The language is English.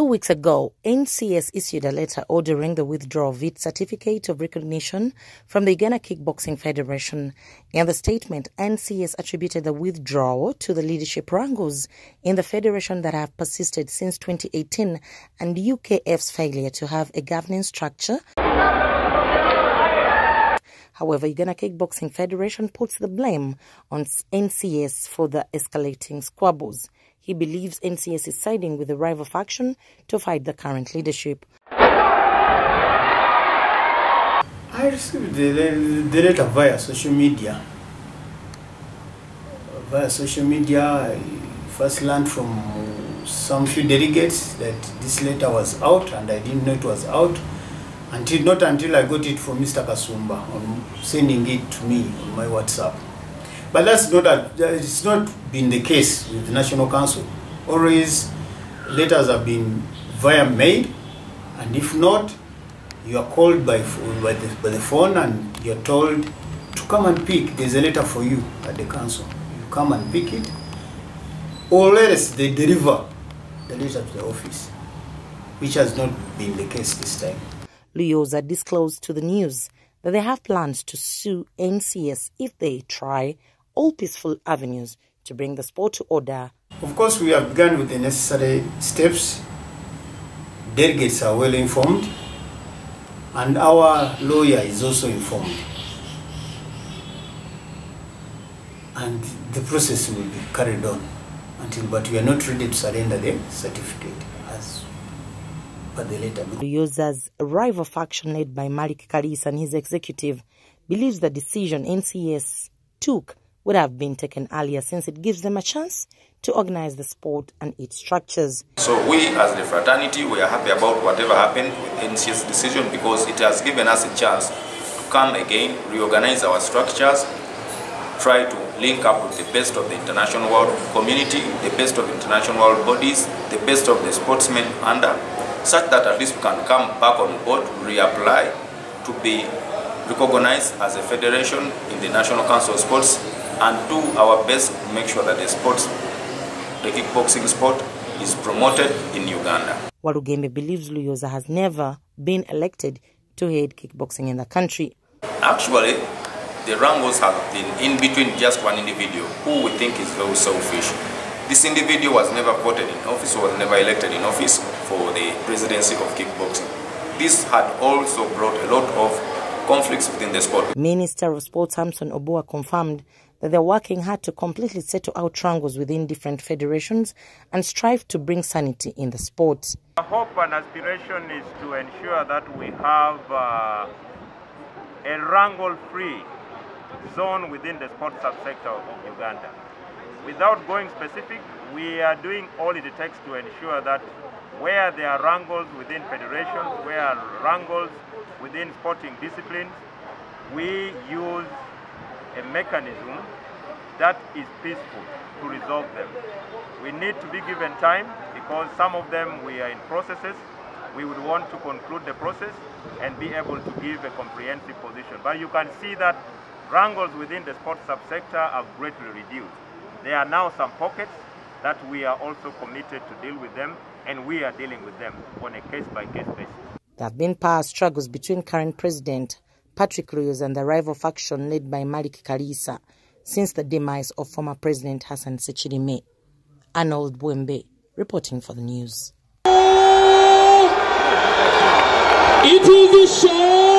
weeks ago, NCS issued a letter ordering the withdrawal of its certificate of recognition from the Uganda Kickboxing Federation. In the statement, NCS attributed the withdrawal to the leadership wrangles in the federation that have persisted since 2018 and UKF's failure to have a governance structure. However, Uganda Kickboxing Federation puts the blame on NCS for the escalating squabbles. He believes NCS is siding with the rival faction to fight the current leadership. I received the letter via social media. I first learned from some few delegates that this letter was out, and I didn't know it was out not until I got it from Mr. Kasumba on sending it to me on my WhatsApp. But it's not been the case with the National Council. Always letters have been via mail, and if not, you are called by the phone and you're told to come and pick. There's a letter for you at the council. You come and pick it, or else they deliver the letter to the office, which has not been the case this time. Luyoza disclosed to the news that they have plans to sue NCS if they try all peaceful avenues to bring the sport to order. Of course, we have begun with the necessary steps. Delegates are well informed, and our lawyer is also informed. And the process will be carried on but we are not ready to surrender the certificate as per the letter. Luyoza's rival faction led by Malik Kalisa and his executive believes the decision NCS took would have been taken earlier, since it gives them a chance to organize the sport and its structures. So we as the fraternity, we are happy about whatever happened with NCS decision, because it has given us a chance to come again, reorganize our structures, try to link up with the best of the international world community, the best of international world bodies, the best of the sportsmen under, such that at least we can come back on board, reapply to be recognized as a federation in the National Council of Sports, and do our best to make sure that the kickboxing sport is promoted in Uganda. Walugembe believes Luyoza has never been elected to head kickboxing in the country. Actually, the wrangles have been in between just one individual who we think is very selfish. This individual was never voted in office or was never elected in office for the presidency of kickboxing. This had also brought a lot of conflicts within the sport. Minister of Sports Samson Obua confirmed that they're working hard to completely settle out wrangles within different federations and strive to bring sanity in the sport. Our hope and aspiration is to ensure that we have a wrangle-free zone within the sports subsector of Uganda. Without going specific, we are doing all it takes to ensure that where there are wrangles within federations, where are wrangles within sporting disciplines, we use a mechanism that is peaceful to resolve them. We need to be given time, because some of them we are in processes. We would want to conclude the process and be able to give a comprehensive position. But you can see that wrangles within the sports subsector have greatly reduced. There are now some pockets that we are also committed to deal with them, and we are dealing with them on a case-by-case basis. There have been power struggles between current President Patrick Luyoza and the rival faction led by Malik Kalisa since the demise of former President Hassan Sechirime. Arnold Bwembe reporting for the news. It is the show.